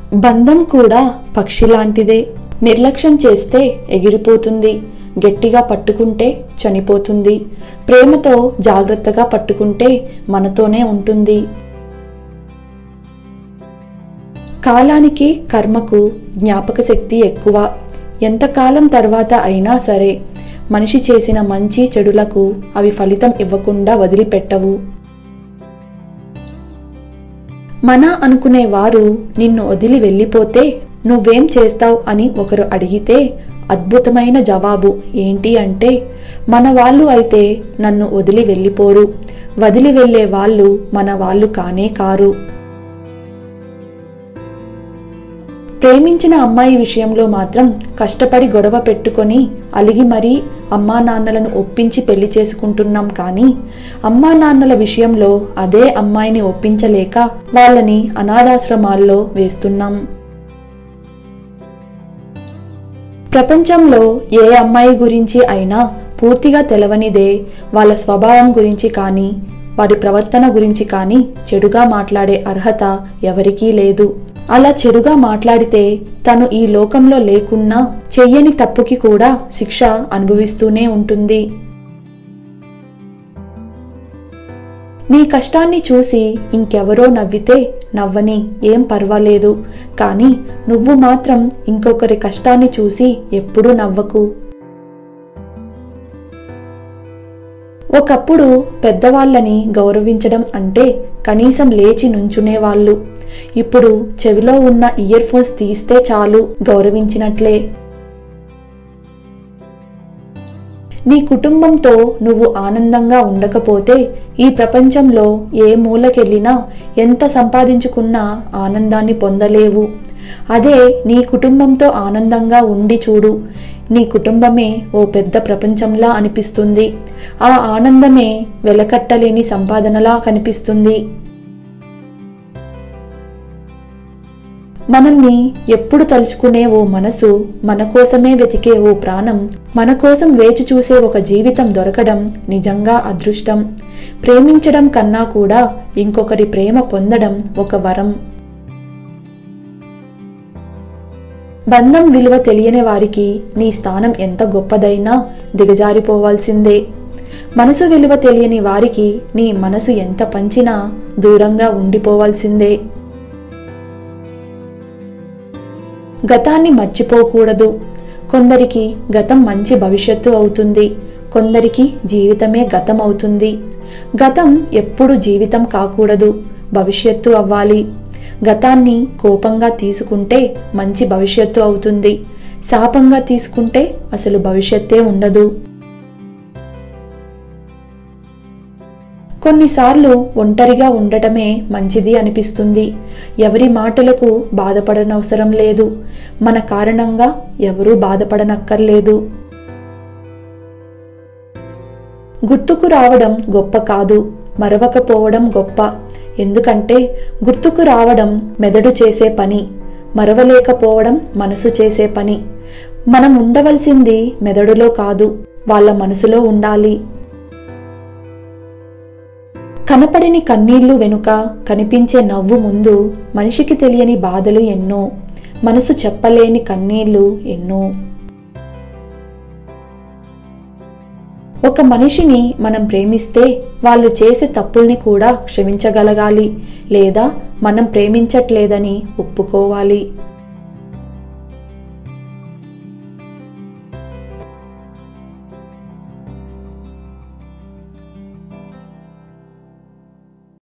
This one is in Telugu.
బంధం కూడా పక్షి లాంటిదే. నిర్లక్ష్యం చేస్తే ఎగిరిపోతుంది, గట్టిగా పట్టుకుంటే చనిపోతుంది, ప్రేమతో జాగ్రత్తగా పట్టుకుంటే మనతోనే ఉంటుంది. కాలానికి కర్మకు జ్ఞాపక శక్తి ఎక్కువ. ఎంతకాలం తర్వాత అయినా సరే మనిషి చేసిన మంచి చెడులకు అవి ఫలితం ఇవ్వకుండా వదిలిపెట్టవు. మన అనుకునేవారు నిన్ను వదిలి వెళ్ళిపోతే నువ్వేం చేస్తావు అని ఒకరు అడిగితే అద్భుతమైన జవాబు ఏంటి అంటే, మన వాళ్ళు అయితే నన్ను వదిలి వెళ్ళిపోరు, వదిలి వెళ్ళే వాళ్ళు మన వాళ్ళు కానే కారు. ప్రేమించిన అమ్మాయి విషయంలో మాత్రం కష్టపడి గొడవ పెట్టుకొని అలిగి మరీ అమ్మా నాన్నలను ఒప్పించి పెళ్లి చేసుకుంటున్నాం, కానీ అమ్మా నాన్నల విషయంలో అదే అమ్మాయిని ఒప్పించలేక వాళ్ళని అనాథాశ్రమాల్లో వేస్తున్నాం. ప్రపంచంలో ఏ అమ్మాయి గురించి అయినా పూర్తిగా తెలవనిదే వాళ్ళ స్వభావం గురించి కానీ వారి ప్రవర్తన గురించి కానీ చెడుగా మాట్లాడే అర్హత ఎవరికీ లేదు. అలా చెడుగా మాట్లాడితే తను ఈ లోకంలో లేకున్నా చెయ్యని తప్పుకి కూడా శిక్ష అనుభవిస్తూనే ఉంటుంది. నీ కష్టాన్ని చూసి ఇంకెవరో నవ్వితే నవ్వని, ఏం పర్వాలేదు, కానీ నువ్వు మాత్రం ఇంకొకరి కష్టాన్ని చూసి ఎప్పుడూ నవ్వకు. ఒకప్పుడు పెద్దవాళ్ళని గౌరవించడం అంటే కనీసం లేచి నుంచునేవాళ్ళు. ఇప్పుడు చెవిలో ఉన్న ఇయర్ ఫోన్స్ తీస్తే చాలు గౌరవించినట్లే. నీ కుటుంబంతో నువ్వు ఆనందంగా ఉండకపోతే ఈ ప్రపంచంలో ఏ మూలకెళ్ళినా ఎంత సంపాదించుకున్నా ఆనందాన్ని పొందలేవు. అదే నీ కుటుంబంతో ఆనందంగా ఉండి చూడు, నీ కుటుంబమే ఓ పెద్ద ప్రపంచంలా అనిపిస్తుంది. ఆ ఆనందమే వెలకట్టలేని సంపాదనలా కనిపిస్తుంది. మనల్ని ఎప్పుడు తలుచుకునే ఓ మనసు, మన కోసమే వెతికే ఓ ప్రాణం, మన కోసం వేచి చూసే ఒక జీవితం దొరకడం నిజంగా అదృష్టం. ప్రేమించడం కన్నా కూడా ఇంకొకరి ప్రేమ పొందడం ఒక వరం. బంధం విలువ తెలియని వారికి నీ స్థానం ఎంత గొప్పదైనా దిగజారిపోవాల్సిందే. మనసు విలువ తెలియని వారికి నీ మనసు ఎంత పంచినా దూరంగా ఉండిపోవాల్సిందే. గతాన్ని మర్చిపోకూడదు. కొందరికి గతం మంచి భవిష్యత్తు అవుతుంది, కొందరికి జీవితమే గతం అవుతుంది. గతం ఎప్పుడు జీవితం కాకూడదు, భవిష్యత్తు అవ్వాలి. గతాన్ని కోపంగా తీసుకుంటే మంచి భవిష్యత్తు అవుతుంది, శాపంగా తీసుకుంటే అసలు భవిష్యత్తే ఉండదు. కొన్నిసార్లు ఒంటరిగా ఉండటమే మంచిది అనిపిస్తుంది. ఎవరి మాటలకు బాధపడనవసరం లేదు, మన కారణంగా ఎవరూ బాధపడనక్కర్లేదు. గుర్తుకు రావడం గొప్ప కాదు, మరవకపోవడం గొప్ప. ఎందుకంటే గుర్తుకు రావడం మెదడు చేసే పని, మరవలేకపోవడం మనసు చేసే పని. మనం ఉండవలసింది మెదడులో కాదు, వాళ్ళ మనసులో ఉండాలి. కనపడని కన్నీళ్లు వెనుక కనిపించే నవ్వు ముందు మనిషికి తెలియని బాధలు ఎన్నో, మనసు చెప్పలేని కన్నీళ్లు ఎన్నో. ఒక మనిషిని మనం ప్రేమిస్తే వాళ్ళు చేసే తప్పుల్ని కూడా క్షమించగలగాలి, లేదా మనం ప్రేమించట్లేదని ఒప్పుకోవాలి.